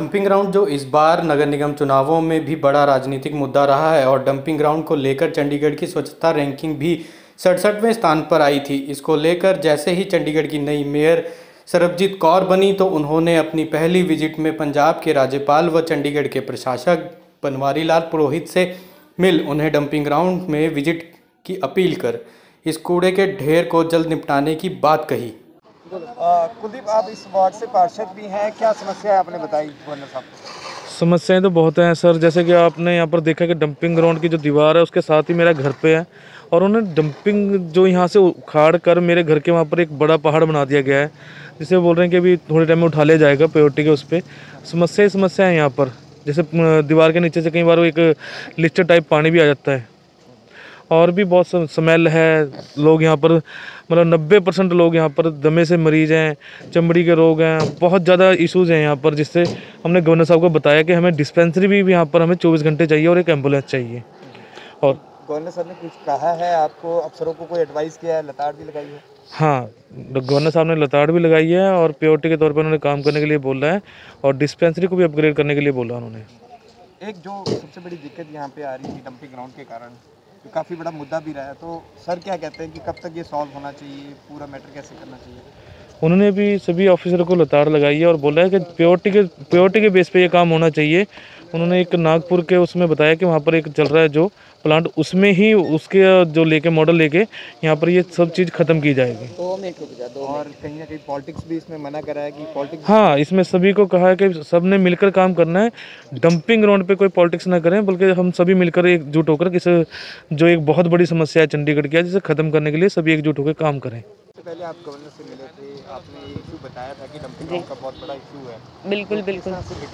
Dumping ground जो इस बार नगर निगम चुनावों में भी बड़ा राजनीतिक मुद्दा रहा है और डंपिंग ग्राउंड को लेकर चंडीगढ़ की स्वच्छता रैंकिंग भी 67वें स्थान पर आई थी। इसको लेकर जैसे ही चंडीगढ़ की नई मेयर सरबजीत कौर बनी तो उन्होंने अपनी पहली विजिट में पंजाब के राज्यपाल व चंडीगढ़ के प्रशासक बनवारी लाल पुरोहित से मिल उन्हें डंपिंग ग्राउंड में विजिट की अपील कर इस कूड़े के ढेर को जल्द निपटाने की बात कही। कुलदीप, आप इस वार्ड से पार्षद भी हैं, क्या समस्या है आपने बताई गवर्नर साहब? समस्याएं तो बहुत हैं सर, जैसे कि आपने यहाँ पर देखा कि डंपिंग ग्राउंड की जो दीवार है उसके साथ ही मेरा घर पे है और उन्होंने डंपिंग जो यहाँ से उखाड़ कर मेरे घर के वहाँ पर एक बड़ा पहाड़ बना दिया गया है, जिसे बोल रहे हैं कि अभी थोड़े टाइम में उठा लिया जाएगा पेओटी के। उस पर समस्या है यहाँ पर, जैसे दीवार के नीचे से कई बार वो एक लिस्टर टाइप पानी भी आ जाता है और भी बहुत स्मेल है। लोग यहाँ पर मतलब 90% लोग यहाँ पर दमे से मरीज हैं, चमड़ी के रोग हैं, बहुत ज़्यादा इश्यूज़ हैं यहाँ पर, जिससे हमने गवर्नर साहब को बताया कि हमें डिस्पेंसरी भी यहाँ पर हमें 24 घंटे चाहिए और एक एम्बुलेंस चाहिए। और गवर्नर साहब ने कुछ कहा है आपको, अफसरों को कोई एडवाइस किया है, लताड़ भी लगाई है? हाँ, गवर्नर साहब ने लताड़ भी लगाई है और पीओटी के तौर पर उन्होंने काम करने के लिए बोला है और डिस्पेंसरी को भी अपग्रेड करने के लिए बोला उन्होंने। एक जो सबसे बड़ी दिक्कत यहाँ पे आ रही थी डंपिंग ग्राउंड के कारण, तो काफ़ी बड़ा मुद्दा भी रहा है, तो सर क्या कहते हैं कि कब तक ये सॉल्व होना चाहिए, पूरा मैटर कैसे करना चाहिए? उन्होंने भी सभी ऑफिसरों को लताड़ लगाई है और बोला है कि पीओटी के बेस पे ये काम होना चाहिए। उन्होंने एक नागपुर के उसमें बताया कि वहाँ पर एक चल रहा है जो प्लांट, उसमें ही उसके जो लेके मॉडल लेके यहाँ पर ये सब चीज़ ख़त्म की जाएगी। और कहीं ना कहीं पॉलिटिक्स भी इसमें मना करा है कि पॉलिटिक्स, हाँ, इसमें सभी को कहा है कि सब ने मिलकर काम करना है, डंपिंग ग्राउंड पे कोई पॉलिटिक्स ना करें, बल्कि हम सभी मिलकर एकजुट होकर किसी जो एक बहुत बड़ी समस्या है चंडीगढ़ की, जिसे ख़त्म करने के लिए सभी एकजुट होकर काम करें। पहले आप गवर्नर से मिले थे, आपने इशू बताया था कि डंपिंग ग्राउंड का बहुत बड़ा इशू है। बिल्कुल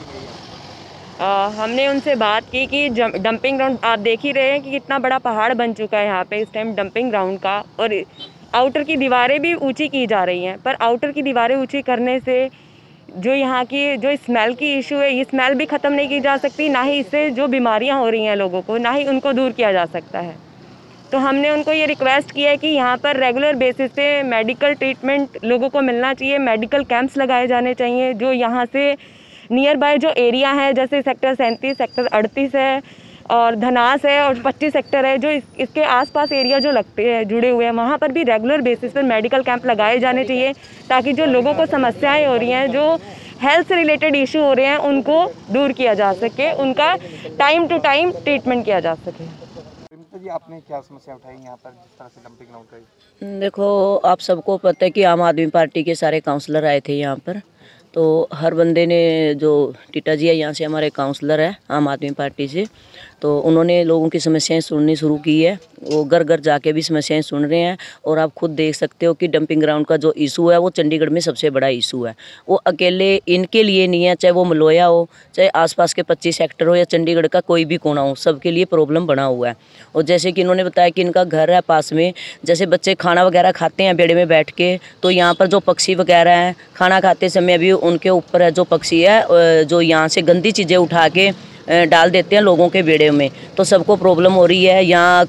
हमने उनसे बात की कि डंपिंग ग्राउंड आप देख ही रहे हैं कि कितना बड़ा पहाड़ बन चुका है यहाँ पे इस टाइम डंपिंग ग्राउंड का, और आउटर की दीवारें भी ऊंची की जा रही हैं, पर आउटर की दीवारें ऊंची करने से जो यहाँ की जो स्मेल की इशू है, ये स्मेल भी ख़त्म नहीं की जा सकती, ना ही इससे जो बीमारियाँ हो रही हैं लोगों को, ना ही उनको दूर किया जा सकता है। तो हमने उनको ये रिक्वेस्ट किया है कि यहाँ पर रेगुलर बेसिस पे मेडिकल ट्रीटमेंट लोगों को मिलना चाहिए, मेडिकल कैंप्स लगाए जाने चाहिए जो यहाँ से नियर बाय जो एरिया है, जैसे सेक्टर 37, सेक्टर 38 है और धनास है और 25 सेक्टर है, जो इसके आसपास एरिया जो लगते हैं जुड़े हुए हैं, वहाँ पर भी रेगुलर बेसिस पर मेडिकल कैंप लगाए जाने चाहिए, ताकि जो लोगों को समस्याएं हो रही हैं, जो हेल्थ से रिलेटेड इशू हो रहे हैं, उनको दूर किया जा सके, उनका टाइम टू टाइम ट्रीटमेंट किया जा सके। जी, आपने क्या समस्या उठाई यहाँ पर जिस तरह से डंपिंग ग्राउंड का? देखो, आप सबको पता है कि आम आदमी पार्टी के सारे काउंसलर आए थे यहाँ पर, तो हर बंदे ने, जो टीटा जी है यहाँ से हमारे काउंसलर है आम आदमी पार्टी से, तो उन्होंने लोगों की समस्याएं सुननी शुरू की है। वो घर घर जाके भी समस्याएं सुन रहे हैं और आप खुद देख सकते हो कि डंपिंग ग्राउंड का जो इशू है वो चंडीगढ़ में सबसे बड़ा इशू है। वो अकेले इनके लिए नहीं है, चाहे वो मलोया हो, चाहे आसपास के 25 सेक्टर हो या चंडीगढ़ का कोई भी कोना हो, सबके लिए प्रॉब्लम बना हुआ है। और जैसे कि इन्होंने बताया कि इनका घर है पास में, जैसे बच्चे खाना वगैरह खाते हैं बेड़े में बैठ के, तो यहाँ पर जो पक्षी वगैरह हैं खाना खाते समय भी उनके ऊपर है जो पक्षी है जो यहाँ से गंदी चीज़ें उठा के डाल देते हैं लोगों के बेड़े में, तो सबको प्रॉब्लम हो रही है। यहाँ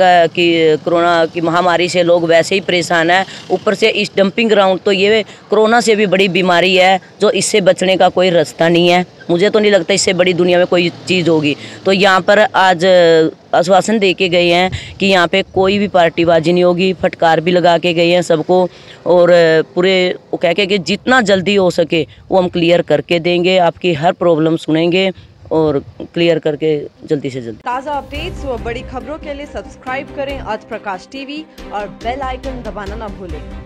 कोरोना की महामारी से लोग वैसे ही परेशान है, ऊपर से इस डंपिंग ग्राउंड, तो ये कोरोना से भी बड़ी बीमारी है, जो इससे बचने का कोई रास्ता नहीं है। मुझे तो नहीं लगता इससे बड़ी दुनिया में कोई चीज़ होगी। तो यहाँ पर आज आश्वासन दे के गए हैं कि यहाँ पे कोई भी पार्टीबाजी नहीं होगी, फटकार भी लगा के गए हैं सबको, और पूरे वो कह के कि जितना जल्दी हो सके वो हम क्लियर करके देंगे, आपकी हर प्रॉब्लम सुनेंगे और क्लियर करके जल्दी से जल्दी। ताज़ा अपडेट्स व बड़ी खबरों के लिए सब्सक्राइब करें आज प्रकाश टीवी और बेल आइकन दबाना ना भूलें।